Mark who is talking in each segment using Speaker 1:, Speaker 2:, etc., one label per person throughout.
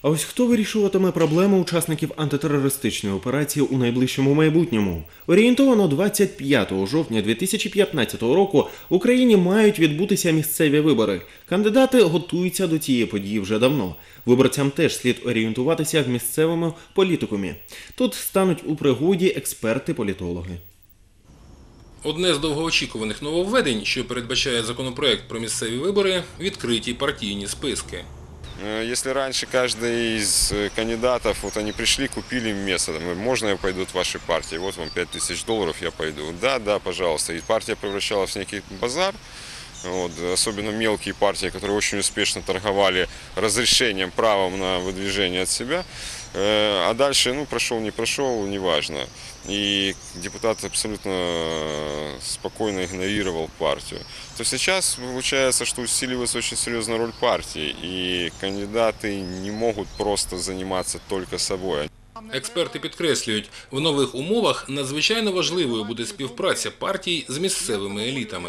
Speaker 1: А ось хто вирішуватиме проблеми учасників антитерористичної операції у найближчому майбутньому? Орієнтовано 25 жовтня 2015 року в Україні мають відбутися місцеві вибори. Кандидати готуються до цієї події вже давно. Виборцям теж слід орієнтуватися в місцевому політикумі. Тут стануть у пригоді експерти-політологи.
Speaker 2: Одне з довгоочікуваних нововведень, що передбачає законопроект про місцеві вибори – відкриті партійні списки.
Speaker 3: Если раньше каждый из кандидатов, вот они пришли, купили место, можно я пойду в вашей партии, вот вам $5000, я пойду. Да, пожалуйста. И партия превращалась в некий базар, вот, особенно мелкие партии, которые очень успешно торговали разрешением, правом на выдвижение от себя. А дальше, прошел, не прошел, неважно. И депутат абсолютно спокойно игнорировал партию. То сейчас получается, что усиливается очень серьезная роль партии, и кандидаты не могут просто заниматься только собой.
Speaker 2: Експерти підкреслюють, в нових умовах надзвичайно важливою буде співпраця партій з місцевими елітами.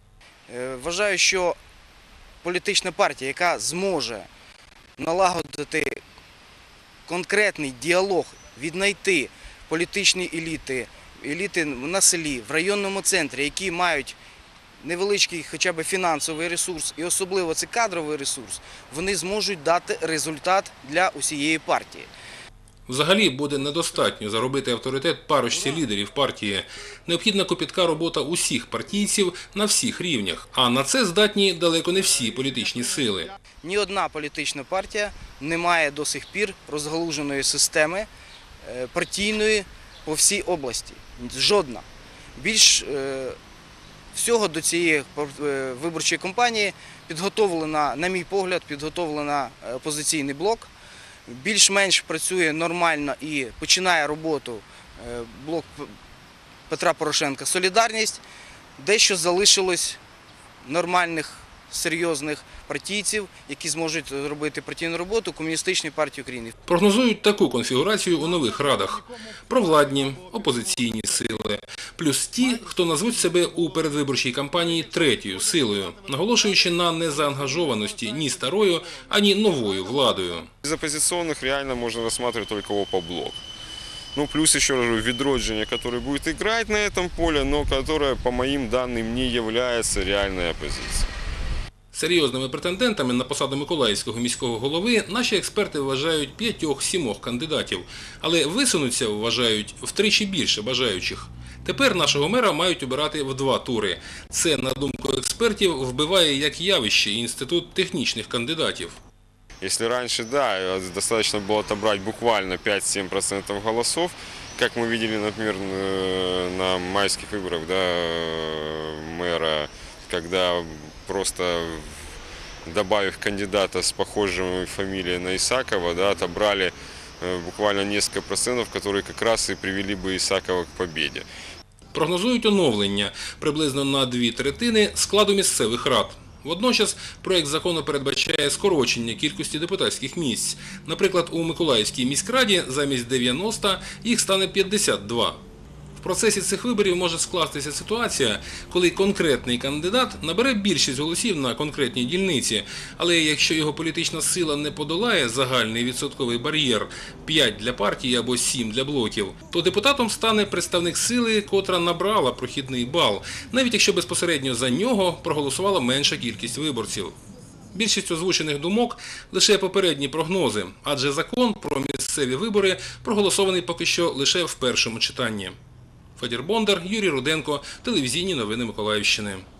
Speaker 4: Вважаю, що політична партія, яка зможе налагодити конкретний діалог, віднайти політичні еліти на селі, в районному центрі, які мають невеличкий хоча б фінансовий ресурс і особливо це кадровий ресурс, вони зможуть дати результат для усієї партії.
Speaker 2: Взагалі буде недостатньо заробити авторитет парочці лідерів партії. Необхідна копітка робота усіх партійців на всіх рівнях. А на це здатні далеко не всі політичні сили.
Speaker 4: Ні одна політична партія не має до сих пір розгалуженої системи партійної по всій області. Жодна. Більш всього до цієї виборчої кампанії підготовлена, на мій погляд, підготовлена опозиційний блок. Більш-менш працює нормально і починає роботу блок Петра Порошенка «Солідарність». Дещо залишилось нормальних, серйозних партійців, які зможуть робити партійну роботу Комуністичної партії України.
Speaker 2: Прогнозують таку конфігурацію у нових радах. Провладні, опозиційні сили. Плюс ті, хто назвуть себе у передвиборчій кампанії третьою силою, наголошуючи на незаангажованості ні старою, ані новою владою.
Speaker 3: Из оппозиционных реально можно рассматривать только ОПО-блок. Плюс еще раз «Відродження», который будет играть на этом поле, но которое, по моим данным, не является реальной оппозицией.
Speaker 2: Серйозними претендентами на посаду Миколаївського міського голови наші експерти вважають 5-7 кандидатів, але висунуться, вважають, втричі більше бажаючих. Тепер нашого мера мають обирати в 2 тури. Це, на думку експертів, вбиває як явище інститут технічних кандидатів.
Speaker 3: Если раньше, да, достаточно было отобрать буквально 5-7% голосов, как мы видели, например, на майских выборах, да, мэра, когда просто, добавив кандидата с похожей фамилией на Исакова, да, отобрали буквально несколько процентов, которые как раз и привели бы Исакова к победе.
Speaker 2: Прогнозують оновлення приблизно на 2/3 складу місцевих рад. Водночас проект закону передбачає скорочення кількості депутатських місць. Наприклад, у Миколаївській міськраді замість 90 їх стане 52. В процесі цих виборів може скластися ситуація, коли конкретний кандидат набере більшість голосів на конкретній дільниці, але якщо його політична сила не подолає загальний відсотковий бар'єр – 5 для партії або 7 для блоків, то депутатом стане представник сили, котра набрала прохідний бал, навіть якщо безпосередньо за нього проголосувала менша кількість виборців. Більшість озвучених думок – лише попередні прогнози, адже закон про місцеві вибори проголосований поки що лише в першому читанні. Федір Бондар, Юрій Руденко, телевізійні новини Миколаївщини.